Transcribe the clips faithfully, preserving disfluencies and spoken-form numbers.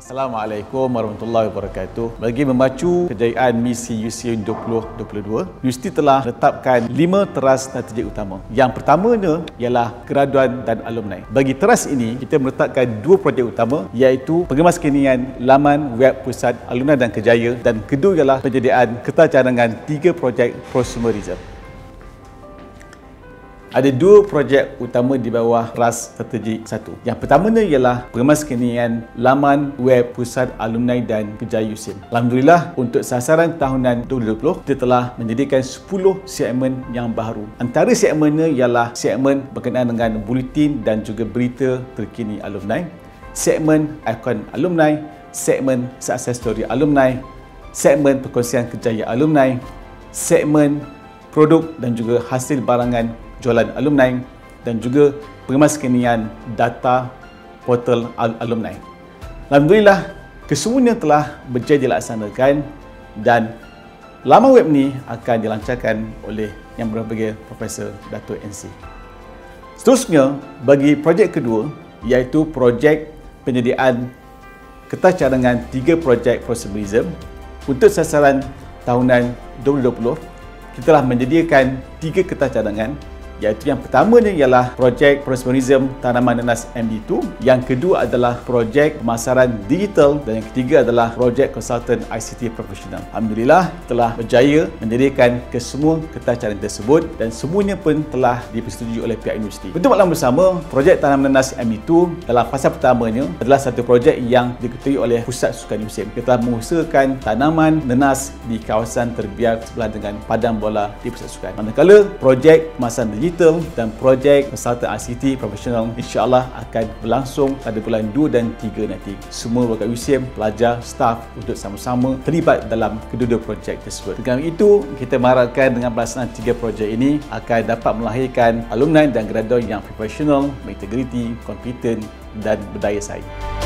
Assalamualaikum warahmatullahi wabarakatuh. Bagi memacu kejayaan misi U C M dua ribu dua puluh dua, universiti telah menetapkan lima teras strategik utama. Yang pertamanya ialah graduan dan alumni. Bagi teras ini, kita meletakkan dua projek utama, iaitu pengemaskenaan laman web pusat alumni dan kerjaya, dan kedua ialah penyediaan kertas cadangan tiga projek prosumerism. Ada dua projek utama di bawah teras strategik satu. Yang pertamanya ialah pengemaskenaan laman web pusat alumni dan kerjaya U C M. Alhamdulillah, untuk sasaran tahunan dua ribu dua puluh, kita telah menyediakan sepuluh segmen yang baru. Antara segmennya ialah segmen berkenaan dengan buletin dan juga berita terkini alumni, segmen ikon alumni, segmen success story alumni, segmen perkongsian kerjaya alumni, segmen produk dan juga hasil barangan jualan alumni, dan juga pengemaskenaan data portal al alumni. Alhamdulillah, kesemuanya telah berjaya dilaksanakan dan laman web ni akan dilancarkan oleh Yang Berbahagia Profesor Dato' N C. Seterusnya, bagi projek kedua, iaitu projek penyediaan kertas cadangan tiga projek prosumerism untuk sasaran tahunan dua ribu dua puluh, kita telah menyediakan tiga kertas cadangan, iaitu yang pertamanya ialah projek prosumerism tanaman nanas M D dua, yang kedua adalah projek pemasaran digital, dan yang ketiga adalah projek konsultan I C T profesional. Alhamdulillah, telah berjaya menyediakan kesemua kertas cadangan tersebut dan semuanya pun telah dipersetujui oleh pihak universiti. Untuk maklum bersama, projek tanaman nanas M D dua dalam fasa pertamanya adalah satu projek yang diketuai oleh Pusat Sukan U C M. Kita telah mengusahakan tanaman nanas di kawasan terbiar sebelah dengan padang bola di Pusat Sukan. Manakala projek pemasaran digital dan projek konsultan I C T profesional insya-Allah akan berlangsung pada bulan dua dan tiga nanti. Semua warga U C M, pelajar, staf untuk sama-sama terlibat dalam kedua-dua projek tersebut. Dengan itu, kita mengharapkan dengan pelaksanaan tiga projek ini akan dapat melahirkan alumni dan graduan yang profesional, berintegriti, kompeten dan berdaya saing.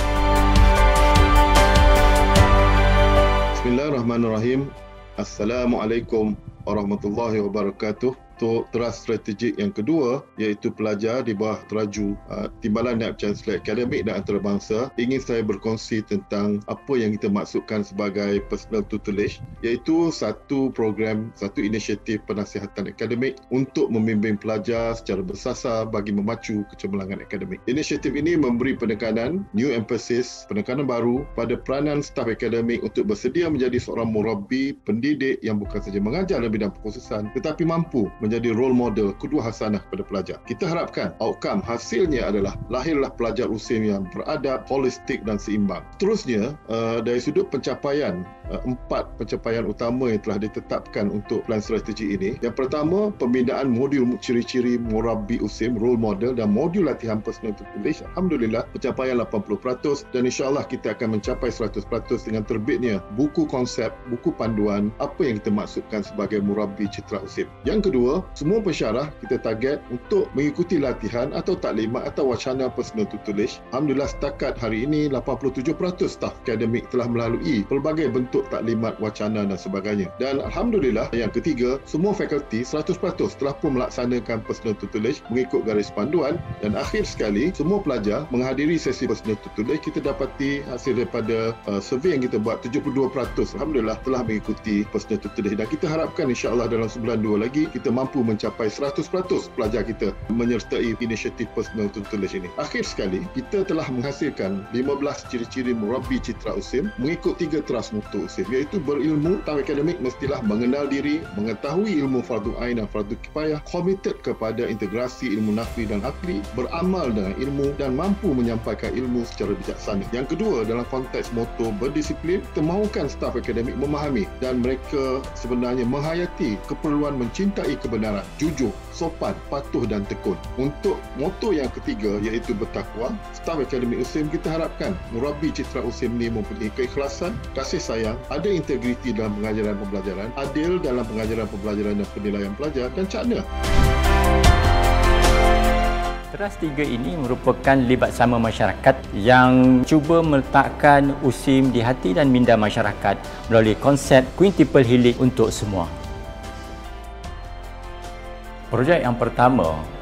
Bismillahirrahmanirrahim. Assalamualaikum warahmatullahi wabarakatuh. Untuk teras strategik yang kedua, iaitu pelajar di bawah teraju uh, Timbalan Naib Chancellor Akademik dan Antarabangsa, ingin saya berkongsi tentang apa yang kita maksudkan sebagai personal tutelage, iaitu satu program, satu inisiatif penasihatan akademik untuk membimbing pelajar secara bersasar bagi memacu kecemerlangan akademik. Inisiatif ini memberi penekanan, new emphasis, penekanan baru pada peranan staf akademik untuk bersedia menjadi seorang murabbi, pendidik yang bukan saja mengajar dalam bidang perkhususan, tetapi mampu menjadi role model kedua hasanah kepada pelajar. Kita harapkan outcome hasilnya adalah lahirlah pelajar U C M yang beradab, holistik dan seimbang. Terusnya, uh, dari sudut pencapaian, uh, empat pencapaian utama yang telah ditetapkan untuk plan strategi ini. Yang pertama, pembinaan modul ciri-ciri murabbi U C M, role model, dan modul latihan personal tutelage. Alhamdulillah, pencapaian lapan puluh peratus, dan insya-Allah kita akan mencapai seratus peratus dengan terbitnya buku konsep, buku panduan apa yang kita maksudkan sebagai murabbi citra U C M. Yang kedua, semua pensyarah kita target untuk mengikuti latihan atau taklimat atau wacana personal tutelage. Alhamdulillah, setakat hari ini lapan puluh tujuh peratus staf akademik telah melalui pelbagai bentuk taklimat, wacana dan sebagainya. Dan Alhamdulillah, yang ketiga, semua fakulti seratus peratus telah pun melaksanakan personal tutelage mengikut garis panduan. Dan akhir sekali, semua pelajar menghadiri sesi personal tutelage. Kita dapati hasil daripada uh, survey yang kita buat, tujuh puluh dua peratus Alhamdulillah telah mengikuti personal tutelage, dan kita harapkan insya-Allah dalam sebulan dua lagi kita mampu mencapai seratus peratus pelajar kita menyertai inisiatif personal tutelage ini. Akhir sekali, kita telah menghasilkan lima belas ciri-ciri murabbi citra U C M mengikut tiga teras mutu U C M, iaitu berilmu. Staf akademik mestilah mengenal diri, mengetahui ilmu fardu ain dan fardu kifayah, komited kepada integrasi ilmu nafli dan akli, beramal dengan ilmu dan mampu menyampaikan ilmu secara bijaksana. Yang kedua, dalam konteks moto berdisiplin, kita mahukan staf akademik memahami dan mereka sebenarnya menghayati keperluan mencintai kebenaran, jujur, sopan, patuh dan tekun. Untuk moto yang ketiga, iaitu bertakwa, staf akademik U C M kita harapkan murabbi citra U C M ini mempunyai keikhlasan, kasih sayang, ada integriti dalam pengajaran pembelajaran, adil dalam pengajaran pembelajaran dan penilaian pelajar, dan cakna. Teras tiga ini merupakan libat sama masyarakat yang cuba meletakkan U C M di hati dan minda masyarakat melalui konsep Quintuple Healing untuk semua. Projek yang pertama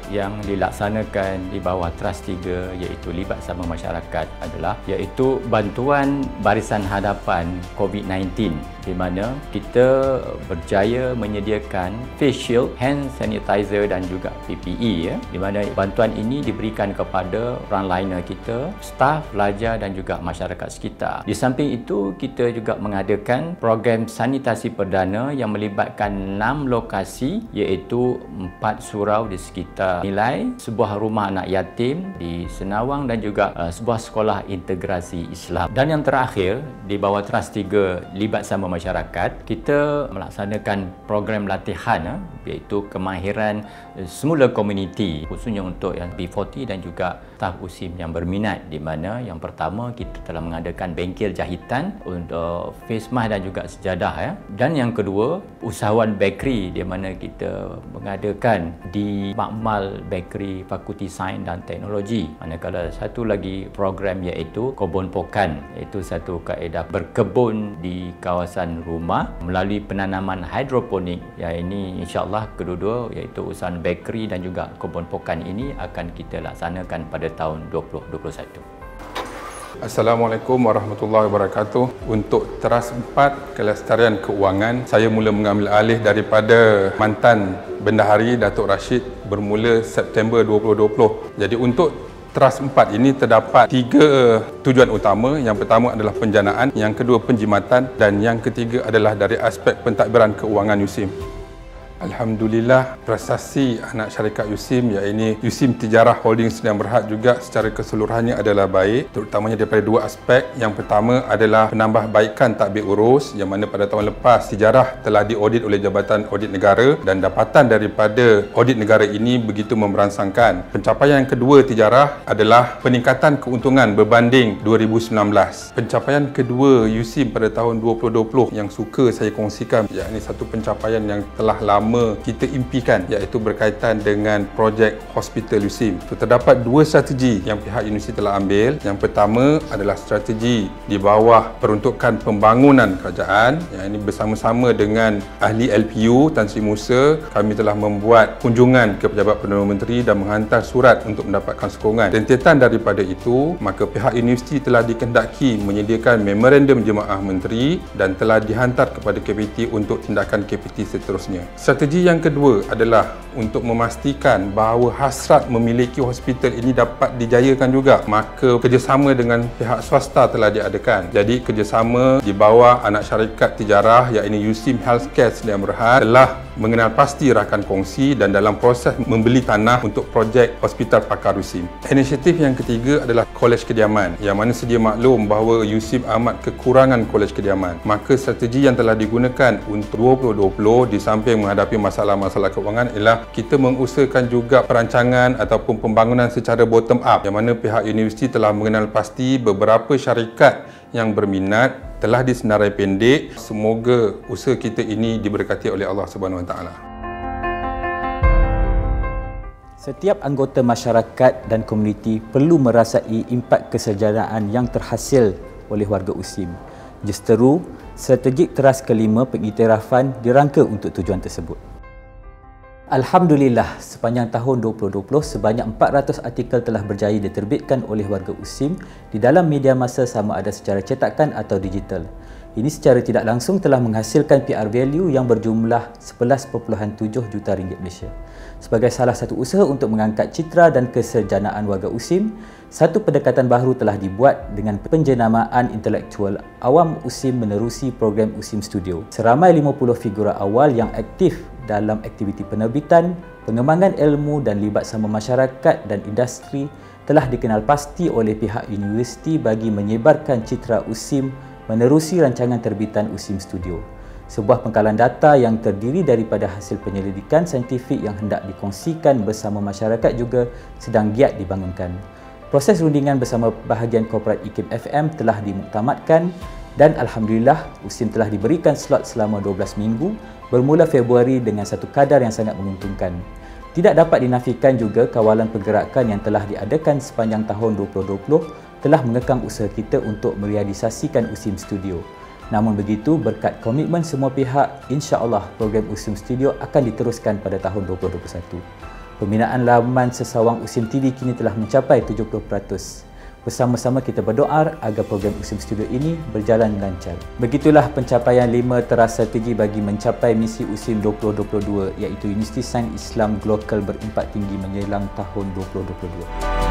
yang dilaksanakan di bawah Trust tiga iaitu libat sama masyarakat adalah iaitu bantuan barisan hadapan COVID sembilan belas, di mana kita berjaya menyediakan face shield, hand sanitizer dan juga P P E, ya, di mana bantuan ini diberikan kepada frontliner kita, staf, pelajar dan juga masyarakat sekitar. Di samping itu, kita juga mengadakan program sanitasi perdana yang melibatkan enam lokasi iaitu empat surau di sekitar Nilai, sebuah rumah anak yatim di Senawang dan juga uh, sebuah sekolah integrasi Islam. Dan yang terakhir, di bawah Trust tiga libat sama masyarakat, kita melaksanakan program latihan uh, iaitu kemahiran uh, semula komuniti, khususnya untuk yang B empat puluh dan juga staf U S I M yang berminat, di mana yang pertama kita telah mengadakan bengkel jahitan untuk face mask dan juga sejadah, ya. Dan yang kedua, usahawan bakery, di mana kita mengadakan di Makmal Bakery Fakulti Sains dan Teknologi. Manakala satu lagi program iaitu kebun pokan, iaitu satu kaedah berkebun di kawasan rumah melalui penanaman hidroponik. Ya, ini insya-Allah kedua-dua iaitu usahawan bakery dan juga kebun pokan ini akan kita laksanakan pada tahun dua ribu dua puluh satu. Assalamualaikum warahmatullahi wabarakatuh. Untuk Teras empat Kelestarian Keuangan, saya mula mengambil alih daripada mantan Bendahari Datuk Rashid bermula September dua ribu dua puluh. Jadi untuk Teras empat ini terdapat tiga tujuan utama. Yang pertama adalah penjanaan, yang kedua penjimatan dan yang ketiga adalah dari aspek pentadbiran keuangan U S I M. Alhamdulillah, prestasi anak syarikat U S I M iaitu U S I M Tijarah Holding Sdn Bhd juga secara keseluruhannya adalah baik, terutamanya daripada dua aspek. Yang pertama adalah penambahbaikan tadbir urus, yang mana pada tahun lepas Tijarah telah diaudit oleh Jabatan Audit Negara dan dapatan daripada audit negara ini begitu memberansangkan. Pencapaian yang kedua Tijarah adalah peningkatan keuntungan berbanding dua ribu sembilan belas. Pencapaian kedua U S I M pada tahun dua ribu dua puluh yang suka saya kongsikan, iaitu satu pencapaian yang telah lama kita impikan, iaitu berkaitan dengan projek hospital U S I M. So, terdapat dua strategi yang pihak universiti telah ambil. Yang pertama adalah strategi di bawah peruntukan pembangunan kerajaan, yang ini bersama-sama dengan ahli L P U Tan Sri Musa, kami telah membuat kunjungan ke Pejabat Perdana Menteri dan menghantar surat untuk mendapatkan sokongan. Rentetan daripada itu, maka pihak universiti telah dikehendaki menyediakan memorandum jemaah menteri dan telah dihantar kepada K P T untuk tindakan K P T seterusnya. Strategi yang kedua adalah untuk memastikan bahawa hasrat memiliki hospital ini dapat dijayakan juga. Maka kerjasama dengan pihak swasta telah diadakan. Jadi kerjasama di bawah anak syarikat Tijarah iaitu U S I M Healthcare Sdn Bhd telah mengenal pasti rakan kongsi dan dalam proses membeli tanah untuk projek Hospital Pakar U S I M. Inisiatif yang ketiga adalah Kolej Kediaman, yang mana sedia maklum bahawa U S I M amat kekurangan kolej kediaman. Maka strategi yang telah digunakan untuk dua ribu dua puluh di samping menghadapi masalah-masalah keuangan ialah kita mengusahakan juga perancangan ataupun pembangunan secara bottom up, yang mana pihak universiti telah mengenal pasti beberapa syarikat yang berminat, telah disenarai pendek. Semoga usaha kita ini diberkati oleh Allah Subhanahu Wa Taala. Setiap anggota masyarakat dan komuniti perlu merasai impak kesejahteraan yang terhasil oleh warga U S I M. Justeru, strategi teras kelima pengiktirafan dirangka untuk tujuan tersebut. Alhamdulillah, sepanjang tahun dua ribu dua puluh, sebanyak empat ratus artikel telah berjaya diterbitkan oleh warga U S I M di dalam media massa sama ada secara cetakan atau digital. Ini secara tidak langsung telah menghasilkan P R value yang berjumlah sebelas perpuluhan tujuh juta ringgit Malaysia. Sebagai salah satu usaha untuk mengangkat citra dan kesejanaan warga U S I M, satu pendekatan baru telah dibuat dengan penjenamaan intelektual awam U S I M menerusi program U S I M Studio. Seramai lima puluh figura awal yang aktif dalam aktiviti penerbitan, pengembangan ilmu dan libat sama masyarakat dan industri telah dikenal pasti oleh pihak universiti bagi menyebarkan citra U S I M menerusi rancangan terbitan U S I M Studio. Sebuah pengkalan data yang terdiri daripada hasil penyelidikan saintifik yang hendak dikongsikan bersama masyarakat juga sedang giat dibangunkan. Proses rundingan bersama bahagian korporat I K I M F M telah dimuktamadkan dan Alhamdulillah U S I M telah diberikan slot selama dua belas minggu bermula Februari dengan satu kadar yang sangat menguntungkan. Tidak dapat dinafikan juga kawalan pergerakan yang telah diadakan sepanjang tahun dua ribu dua puluh telah mengekang usaha kita untuk merealisasikan U S I M Studio. Namun begitu, berkat komitmen semua pihak, insya-Allah program U S I M Studio akan diteruskan pada tahun dua ribu dua puluh satu. Pembinaan laman sesawang USIM T V kini telah mencapai tujuh puluh peratus. Bersama-sama kita berdoa agar program USIM Studio ini berjalan lancar. Begitulah pencapaian lima teras strategi bagi mencapai misi USIM dua ribu dua puluh dua, iaitu Universiti Sains Islam Global berimpak tinggi menjelang tahun dua ribu dua puluh dua.